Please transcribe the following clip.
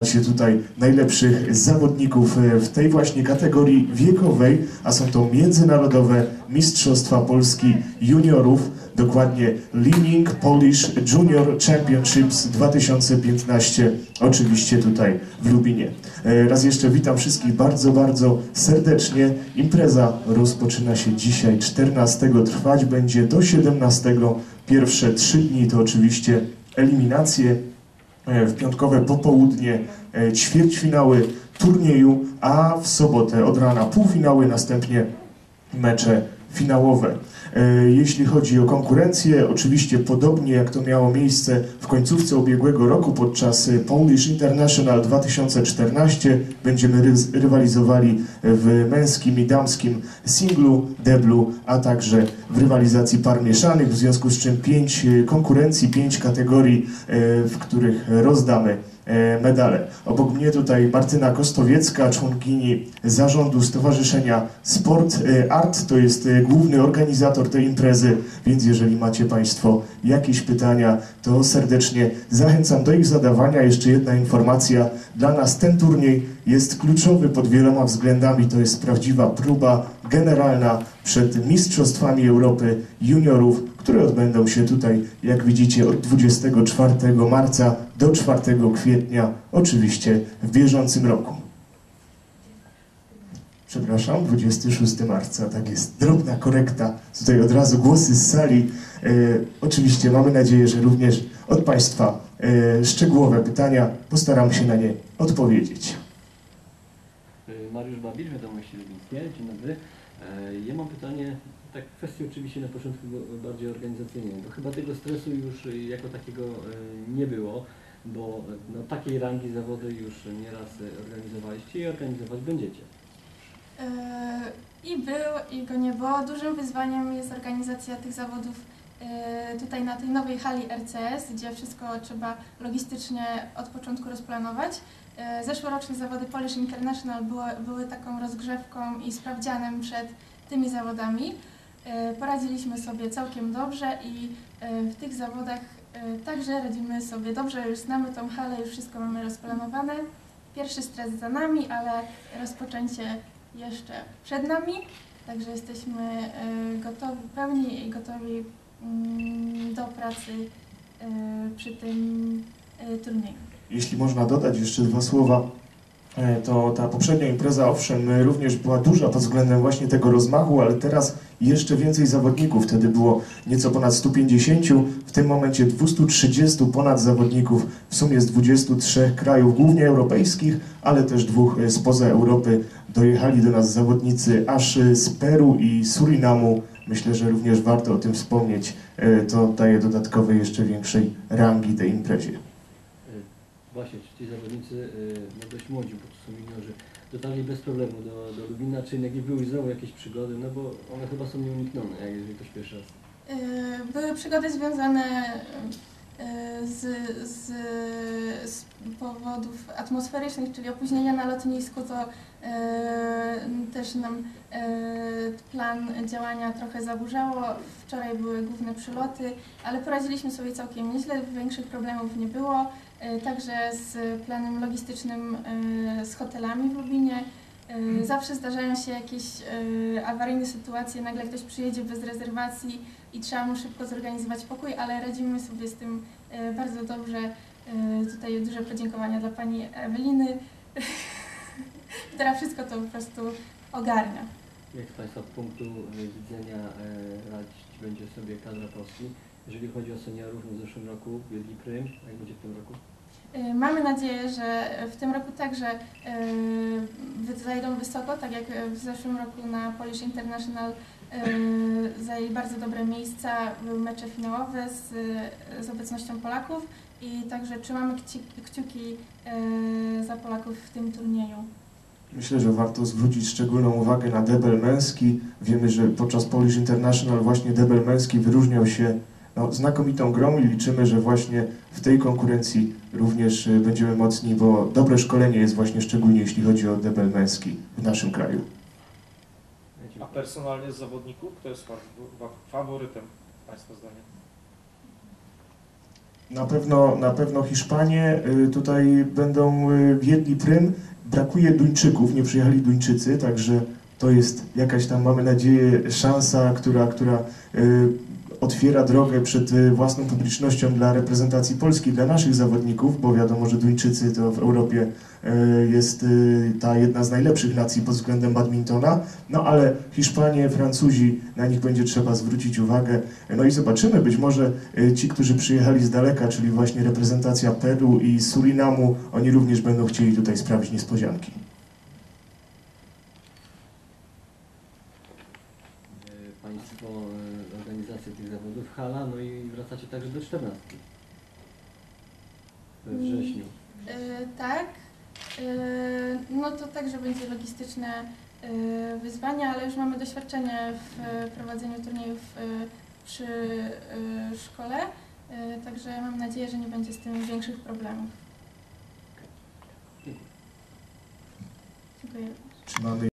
się tutaj najlepszych zawodników w tej właśnie kategorii wiekowej, a są to międzynarodowe Mistrzostwa Polski Juniorów, dokładnie Li-Ning Polish Junior Championships 2015, oczywiście tutaj w Lubinie. Raz jeszcze witam wszystkich bardzo, bardzo serdecznie. Impreza rozpoczyna się dzisiaj 14, trwać będzie do 17. Pierwsze 3 dni to oczywiście eliminacje, w piątkowe popołudnie ćwierćfinały turnieju, a w sobotę od rana półfinały, następnie mecze finałowe. Jeśli chodzi o konkurencję, oczywiście podobnie jak to miało miejsce w końcówce ubiegłego roku podczas Polish International 2014, będziemy rywalizowali w męskim i damskim singlu, deblu, a także w rywalizacji par mieszanych, w związku z czym 5 konkurencji, 5 kategorii, w których rozdamy medale. Obok mnie tutaj Martyna Kostowiecka, członkini zarządu Stowarzyszenia Sport Art, to jest główny organizator tej imprezy, więc jeżeli macie Państwo jakieś pytania, to serdecznie zachęcam do ich zadawania. Jeszcze jedna informacja, dla nas ten turniej jest kluczowy pod wieloma względami, to jest prawdziwa próba generalna przed Mistrzostwami Europy Juniorów, które odbędą się tutaj, jak widzicie, od 24 marca do 4 kwietnia, oczywiście w bieżącym roku. Przepraszam, 26 marca, tak jest, drobna korekta, tutaj od razu głosy z sali. Oczywiście mamy nadzieję, że również od Państwa szczegółowe pytania, postaram się na nie odpowiedzieć. Mariusz Babisz, Wiadomości Lubińskie, dzień dobry. Ja mam pytanie, tak w kwestii oczywiście na początku bardziej organizacyjnej, bo chyba tego stresu już jako takiego nie było, bo takiej rangi zawody już nieraz organizowaliście i organizować będziecie. I był, i go nie było. Dużym wyzwaniem jest organizacja tych zawodów tutaj na tej nowej hali RCS, gdzie wszystko trzeba logistycznie od początku rozplanować. Zeszłoroczne zawody Polish International były taką rozgrzewką i sprawdzianem przed tymi zawodami. Poradziliśmy sobie całkiem dobrze i w tych zawodach także radzimy sobie dobrze, już znamy tą halę, już wszystko mamy rozplanowane. Pierwszy stres za nami, ale rozpoczęcie jeszcze przed nami, także jesteśmy gotowi, pełni i gotowi do pracy przy tym turnieju. Jeśli można dodać jeszcze 2 słowa, to ta poprzednia impreza, owszem, również była duża pod względem właśnie tego rozmachu, ale teraz jeszcze więcej zawodników. Wtedy było nieco ponad 150, w tym momencie 230 ponad zawodników, w sumie z 23 krajów, głównie europejskich, ale też 2 spoza Europy. Dojechali do nas zawodnicy aż z Peru i Surinamu. Myślę, że również warto o tym wspomnieć. To daje dodatkowej, jeszcze większej rangi tej imprezie. Właśnie, czy ci zawodnicy dość młodzi, bo to są juniorzy, dotarli bez problemu do Lubina, czy jakie były znowu jakieś przygody, no bo one chyba są nieuniknione, jak jeżeli ktoś pierwszy raz. Były przygody związane z powodów atmosferycznych, czyli opóźnienia na lotnisku, to też nam plan działania trochę zaburzało. Wczoraj były główne przyloty, ale poradziliśmy sobie całkiem nieźle, większych problemów nie było. Także z planem logistycznym, z hotelami w Lubinie. Zawsze zdarzają się jakieś awaryjne sytuacje, nagle ktoś przyjedzie bez rezerwacji i trzeba mu szybko zorganizować pokój, ale radzimy sobie z tym bardzo dobrze. Tutaj duże podziękowania dla pani Eweliny, która wszystko to po prostu ogarnia. Jak z Państwa punktu widzenia radzić będzie sobie kadra Polski? Jeżeli chodzi o seniorów, w zeszłym roku wiedli prym, jak będzie w tym roku? Mamy nadzieję, że w tym roku także zajdą wysoko, tak jak w zeszłym roku na Polish International zajęli bardzo dobre miejsca, były mecze finałowe z obecnością Polaków i także trzymamy kciuki za Polaków w tym turnieju. Myślę, że warto zwrócić szczególną uwagę na debel męski. Wiemy, że podczas Polish International właśnie debel męski wyróżniał się znakomitą grą i liczymy, że właśnie w tej konkurencji również będziemy mocni, bo dobre szkolenie jest właśnie szczególnie jeśli chodzi o debel męski w naszym kraju. A personalnie z zawodników, kto jest faworytem Państwa zdaniem? Na pewno Hiszpanie tutaj będą wiedli prym. Brakuje Duńczyków, nie przyjechali Duńczycy, także to jest jakaś tam, mamy nadzieję, szansa, która otwiera drogę przed własną publicznością dla reprezentacji Polski, dla naszych zawodników, bo wiadomo, że Duńczycy to w Europie jest ta jedna z najlepszych nacji pod względem badmintona, no ale Hiszpanie, Francuzi, na nich będzie trzeba zwrócić uwagę. No i zobaczymy, być może ci, którzy przyjechali z daleka, czyli właśnie reprezentacja Peru i Surinamu, oni również będą chcieli tutaj sprawić niespodzianki. Państwo organizację tych zawodów hala, no i wracacie także do 14 we wrześniu. Tak. No to także będzie logistyczne wyzwanie, ale już mamy doświadczenie w prowadzeniu turniejów przy szkole, także mam nadzieję, że nie będzie z tym większych problemów. Dziękuję. Czy mamy